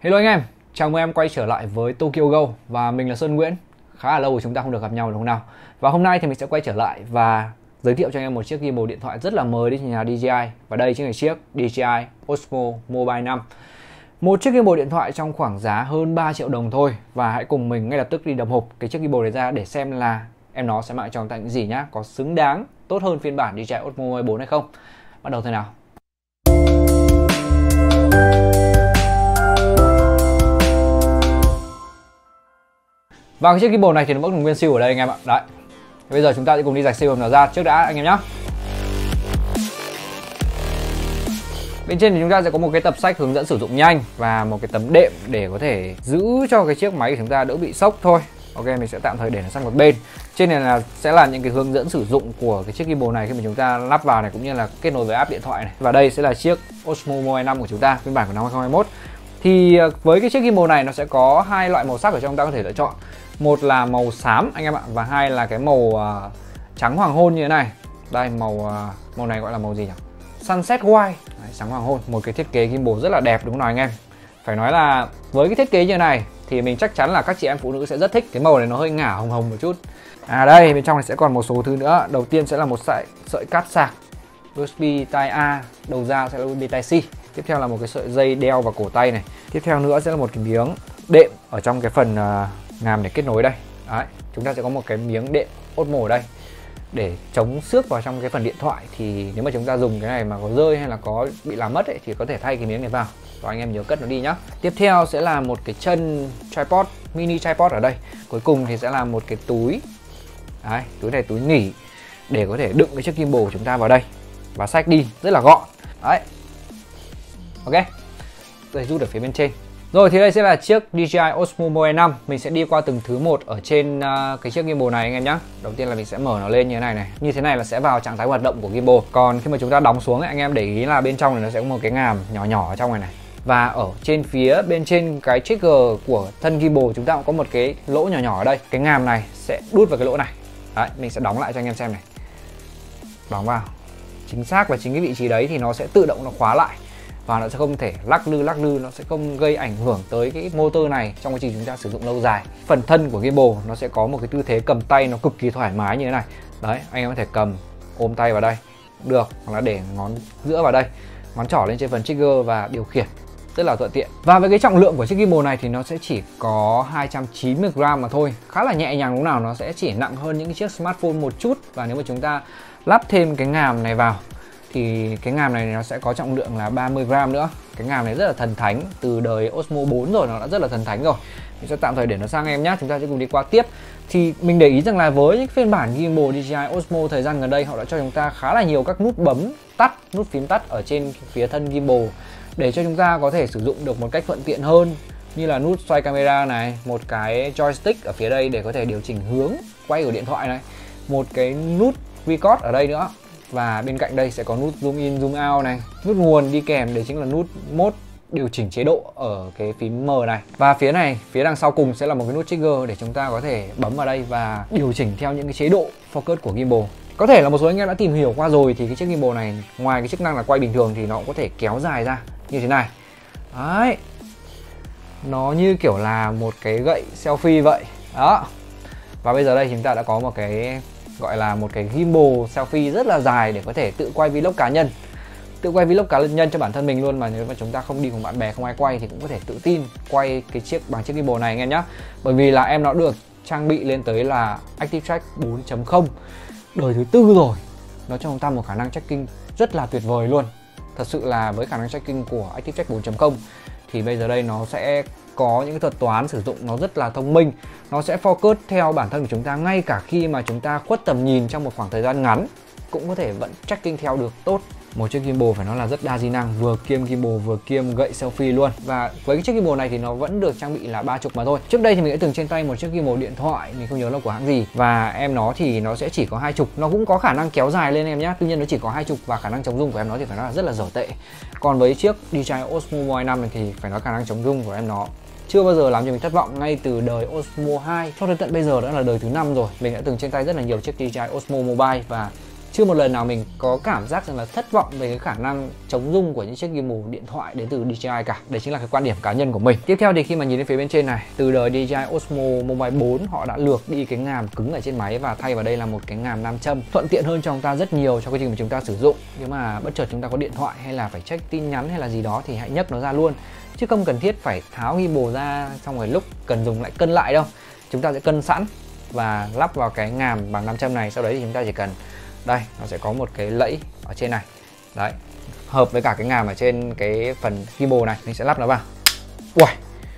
Hello anh em, chào mừng em quay trở lại với Tokyo Go và mình là Sơn Nguyễn. Khá là lâu rồi chúng ta không được gặp nhau đúng không nào? Và hôm nay thì mình sẽ quay trở lại và giới thiệu cho anh em một chiếc gimbal điện thoại rất là mới đến từ nhà DJI. Và đây chính là chiếc DJI Osmo Mobile 5. Một chiếc gimbal điện thoại trong khoảng giá hơn 3 triệu đồng thôi. Và hãy cùng mình ngay lập tức đi đập hộp cái chiếc gimbal này ra để xem là em nó sẽ mang cho chúng ta những gì nhá. Có xứng đáng tốt hơn phiên bản DJI Osmo Mobile 4 hay không? Bắt đầu thôi nào. Và cái chiếc gimbal này thì nó vẫn còn nguyên siêu ở đây anh em ạ. Đấy. Bây giờ chúng ta sẽ cùng đi rạch siêu nó ra trước đã anh em nhé. Bên trên thì chúng ta sẽ có một cái tập sách hướng dẫn sử dụng nhanh và một cái tấm đệm để có thể giữ cho cái chiếc máy của chúng ta đỡ bị sốc thôi. Ok, mình sẽ tạm thời để nó sang một bên. Trên này sẽ là những cái hướng dẫn sử dụng của cái chiếc gimbal này khi mà chúng ta lắp vào này, cũng như là kết nối với app điện thoại này. Và đây sẽ là chiếc Osmo Mobile 5 của chúng ta, phiên bản của năm 2021. Thì với cái chiếc gimbal này nó sẽ có hai loại màu sắc ở trong chúng ta có thể lựa chọn. Một là màu xám anh em ạ, và hai là cái màu trắng hoàng hôn như thế này. Đây màu này gọi là màu gì nhỉ? Sunset White. Đấy, trắng hoàng hôn. Một cái thiết kế gimbal rất là đẹp đúng không nào anh em? Phải nói là với cái thiết kế như này thì mình chắc chắn là các chị em phụ nữ sẽ rất thích. Cái màu này nó hơi ngả hồng hồng một chút. Đây bên trong này sẽ còn một số thứ nữa. Đầu tiên sẽ là một sợi cáp sạc USB Type A, đầu ra sẽ là USB Type C. Tiếp theo là một cái sợi dây đeo vào cổ tay này. Tiếp theo nữa sẽ là một cái miếng đệm ở trong cái phần ngàm để kết nối đây. Đấy, chúng ta sẽ có một cái miếng đệm Osmo ở đây để chống xước vào trong cái phần điện thoại. Thì nếu mà chúng ta dùng cái này mà có rơi hay là có bị làm mất ấy, thì có thể thay cái miếng này vào. Và anh em nhớ cất nó đi nhá. Tiếp theo sẽ là một cái chân tripod, mini tripod ở đây. Cuối cùng thì sẽ là một cái túi. Đấy, túi này túi nghỉ để có thể đựng cái chiếc gimbal của chúng ta vào đây và xách đi rất là gọn. Đấy. Ok. Rồi rút ở phía bên trên. Rồi thì đây sẽ là chiếc DJI Osmo Mobile 5. Mình sẽ đi qua từng thứ một ở trên cái chiếc gimbal này anh em nhé. Đầu tiên là mình sẽ mở nó lên như thế này này. Như thế này là sẽ vào trạng thái hoạt động của gimbal. Còn khi mà chúng ta đóng xuống ấy, anh em để ý là bên trong này nó sẽ có một cái ngàm nhỏ nhỏ ở trong này này. Và ở trên phía bên trên cái trigger của thân gimbal chúng ta cũng có một cái lỗ nhỏ nhỏ ở đây. Cái ngàm này sẽ đút vào cái lỗ này. Đấy, mình sẽ đóng lại cho anh em xem này. Đóng vào. Chính xác và chính cái vị trí đấy thì nó sẽ tự động nó khóa lại. Và nó sẽ không thể lắc lư, nó sẽ không gây ảnh hưởng tới cái motor này trong quá trình chúng ta sử dụng lâu dài. Phần thân của gimbal nó sẽ có một cái tư thế cầm tay nó cực kỳ thoải mái như thế này. Đấy, anh em có thể cầm, ôm tay vào đây cũng được, hoặc là để ngón giữa vào đây, ngón trỏ lên trên phần trigger và điều khiển rất là thuận tiện. Và với cái trọng lượng của chiếc gimbal này thì nó sẽ chỉ có 290g mà thôi, khá là nhẹ nhàng. Lúc nào nó sẽ chỉ nặng hơn những cái chiếc smartphone một chút. Và nếu mà chúng ta lắp thêm cái ngàm này vào thì cái ngàm này nó sẽ có trọng lượng là 30g nữa. Cái ngàm này rất là thần thánh, từ đời Osmo 4 rồi nó đã rất là thần thánh rồi. Mình sẽ tạm thời để nó sang em nhé. Chúng ta sẽ cùng đi qua tiếp. Thì mình để ý rằng là với những phiên bản gimbal DJI Osmo thời gian gần đây, họ đã cho chúng ta khá là nhiều các nút bấm tắt, nút phím tắt ở trên phía thân gimbal để cho chúng ta có thể sử dụng được một cách thuận tiện hơn, như là nút xoay camera này, một cái joystick ở phía đây để có thể điều chỉnh hướng quay của điện thoại này, một cái nút record ở đây nữa. Và bên cạnh đây sẽ có nút zoom in, zoom out này, nút nguồn đi kèm, đấy chính là nút mode điều chỉnh chế độ ở cái phím M này. Và phía này, phía đằng sau cùng sẽ là một cái nút trigger để chúng ta có thể bấm vào đây và điều chỉnh theo những cái chế độ focus của gimbal. Có thể là một số anh em đã tìm hiểu qua rồi thì cái chiếc gimbal này ngoài cái chức năng là quay bình thường thì nó cũng có thể kéo dài ra như thế này. Đấy. Nó như kiểu là một cái gậy selfie vậy. Đó. Và bây giờ đây chúng ta đã có một cái gọi là một cái gimbal selfie rất là dài để có thể tự quay vlog cá nhân. Tự quay vlog cá nhân cho bản thân mình luôn, mà nếu mà chúng ta không đi cùng bạn bè, không ai quay thì cũng có thể tự tin quay cái bằng chiếc gimbal này anh em nhé. Bởi vì là em nó được trang bị lên tới là Active Track 4.0 đời thứ 4 rồi. Nó cho chúng ta một khả năng tracking rất là tuyệt vời luôn. Thật sự là với khả năng tracking của Active Track 4.0 thì bây giờ đây nó sẽ có những thuật toán sử dụng nó rất là thông minh. Nó sẽ focus theo bản thân của chúng ta ngay cả khi mà chúng ta khuất tầm nhìn trong một khoảng thời gian ngắn, cũng có thể vẫn tracking theo được tốt. Một chiếc gimbal phải nói là rất đa di năng, vừa kiêm gimbal vừa kiêm gậy selfie luôn. Và với cái chiếc gimbal này thì nó vẫn được trang bị là 30 mà thôi. Trước đây thì mình đã từng trên tay một chiếc gimbal điện thoại, mình không nhớ là của hãng gì, và em nó thì nó sẽ chỉ có 20. Nó cũng có khả năng kéo dài lên em nhé, tuy nhiên nó chỉ có 20 và khả năng chống rung của em nó thì phải nói là rất là dở tệ. Còn với chiếc DJI Osmo Mobile 5 này thì phải nói khả năng chống rung của em nó chưa bao giờ làm cho mình thất vọng, ngay từ đời Osmo 2 cho đến tận bây giờ đã là đời thứ 5 rồi. Mình đã từng trên tay rất là nhiều chiếc DJI Osmo Mobile và chưa một lần nào mình có cảm giác rằng là thất vọng về cái khả năng chống rung của những chiếc gimbal điện thoại đến từ DJI cả. Đấy chính là cái quan điểm cá nhân của mình. Tiếp theo thì khi mà nhìn đến phía bên trên này, từ đời DJI Osmo Mobile 4 họ đã lược đi cái ngàm cứng ở trên máy và thay vào đây là một cái ngàm nam châm, thuận tiện hơn cho chúng ta rất nhiều trong quá trình mà chúng ta sử dụng. Nếu mà bất chợt chúng ta có điện thoại hay là phải check tin nhắn hay là gì đó thì hãy nhấc nó ra luôn, chứ không cần thiết phải tháo gimbal ra xong rồi lúc cần dùng lại cân lại đâu. Chúng ta sẽ cân sẵn và lắp vào cái ngàm bằng nam châm này. Sau đấy thì chúng ta chỉ cần, đây nó sẽ có một cái lẫy ở trên này, đấy, hợp với cả cái ngàm ở trên cái phần gimbal này, mình sẽ lắp nó vào. Ui,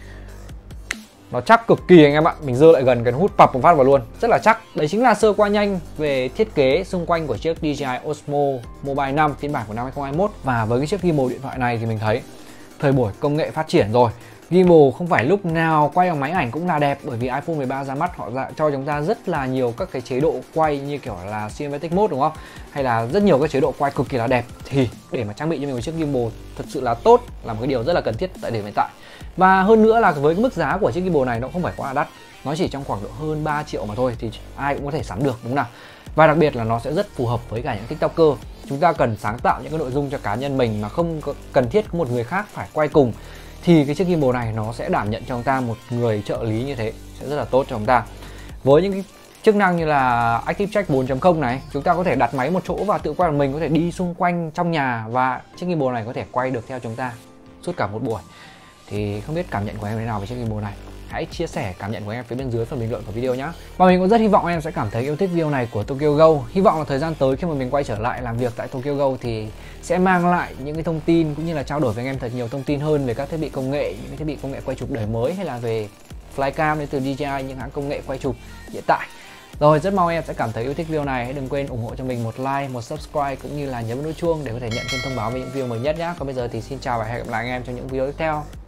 nó chắc cực kỳ anh em ạ. Mình giơ lại gần cái hút pập một phát vào luôn, rất là chắc. Đấy chính là sơ qua nhanh về thiết kế xung quanh của chiếc DJI Osmo Mobile 5 phiên bản của năm 2021. Và với cái chiếc gimbal điện thoại này thì mình thấy thời buổi công nghệ phát triển rồi, gimbal không phải lúc nào quay bằng máy ảnh cũng là đẹp, bởi vì iPhone 13 ra mắt họ cho chúng ta rất là nhiều các cái chế độ quay như kiểu là cinematic mode đúng không, hay là rất nhiều các chế độ quay cực kỳ là đẹp. Thì để mà trang bị cho mình một chiếc gimbal thật sự là tốt là một cái điều rất là cần thiết tại điểm hiện tại. Và hơn nữa là với cái mức giá của chiếc gimbal này nó không phải quá là đắt, nó chỉ trong khoảng độ hơn 3 triệu mà thôi, thì ai cũng có thể sắm được đúng không nào. Và đặc biệt là nó sẽ rất phù hợp với cả những tiktoker. Chúng ta cần sáng tạo những cái nội dung cho cá nhân mình mà không cần thiết có một người khác phải quay cùng, thì cái chiếc gimbal này nó sẽ đảm nhận cho chúng ta một người trợ lý như thế, sẽ rất là tốt cho chúng ta. Với những cái chức năng như là Active Track 4.0 này, chúng ta có thể đặt máy một chỗ và tự quay, mình có thể đi xung quanh trong nhà và chiếc gimbal này có thể quay được theo chúng ta suốt cả một buổi. Thì không biết cảm nhận của em thế nào về chiếc gimbal này? Hãy chia sẻ cảm nhận của em phía bên dưới phần bình luận của video nhé. Và mình cũng rất hy vọng em sẽ cảm thấy yêu thích video này của Tokyo Go. Hy vọng là thời gian tới khi mà mình quay trở lại làm việc tại Tokyo Go thì sẽ mang lại những cái thông tin cũng như là trao đổi với anh em thật nhiều thông tin hơn về các thiết bị công nghệ, những cái thiết bị công nghệ quay chụp đời mới, hay là về flycam đến từ DJI, những hãng công nghệ quay chụp hiện tại. Rồi, rất mong em sẽ cảm thấy yêu thích video này. Hãy đừng quên ủng hộ cho mình một like, một subscribe cũng như là nhấn vào nút chuông để có thể nhận thêm thông báo về những video mới nhất nhé. Còn bây giờ thì xin chào và hẹn gặp lại anh em trong những video tiếp theo.